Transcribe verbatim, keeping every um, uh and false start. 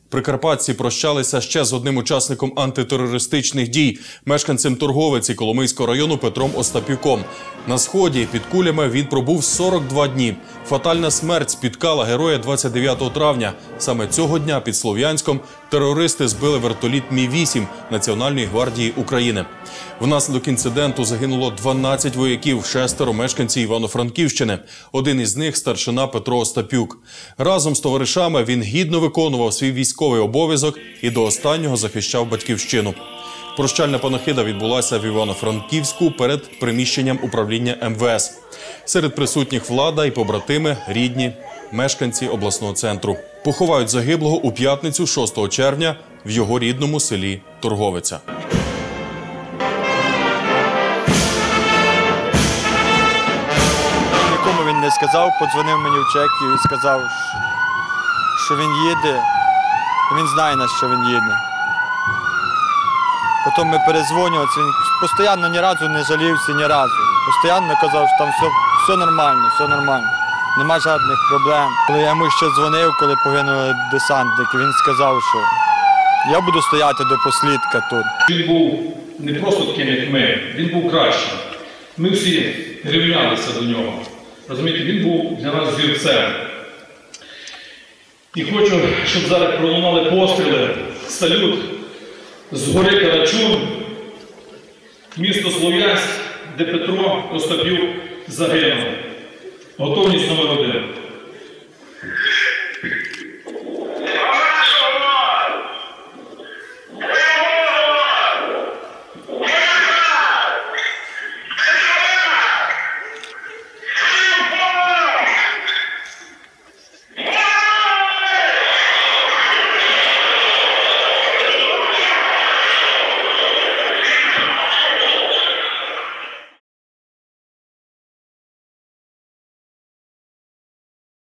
Прикарпатці прощалися ще з одним учасником антитерористичних дій – мешканцем Торговиці Коломийського району Петром Остапюком. На сході під кулями він пробув сорок два дні. Фатальна смерть спіткала героя двадцять дев'ятого травня. Саме цього дня під Слов'янськом терористи збили вертоліт Мі вісім Національної гвардії України. Внаслідок інциденту загинуло дванадцять вояків, шестеро мешканців Івано-Франківщини. Один із них – старшина Петро Остапюк. Разом з товаришами він гідно виконував свій військовий обов'язок і до останнього захищав батьківщину. Прощальна панахида відбулася в Івано-Франківську перед приміщенням управління Ем Ве Ес. Серед присутніх влада і побратими, рідні, мешканці обласного центру. Поховають загиблого у п'ятницю шостого червня в його рідному селі Торговиця. Нікому він не сказав, подзвонив мені в Чехію і сказав, що він їде, він знає, на що він їде. Потім ми перезвонювалися, він постійно ні разу не жалівся, ні разу. Постійно казав, що там все, все нормально, все нормально, нема жодних проблем. Коли я йому ще дзвонив, коли погинули десантники, він сказав, що я буду стояти до послідка тут. Він був не просто таким, як ми, він був кращим. Ми всі рівнялися до нього. Розумієте, він був для нас зірцем. І хочу, щоб зараз пролунали постріли, салют з гори Карачун, місто Слов'янськ, де Петро Остапюк загинув. Готовність номер один.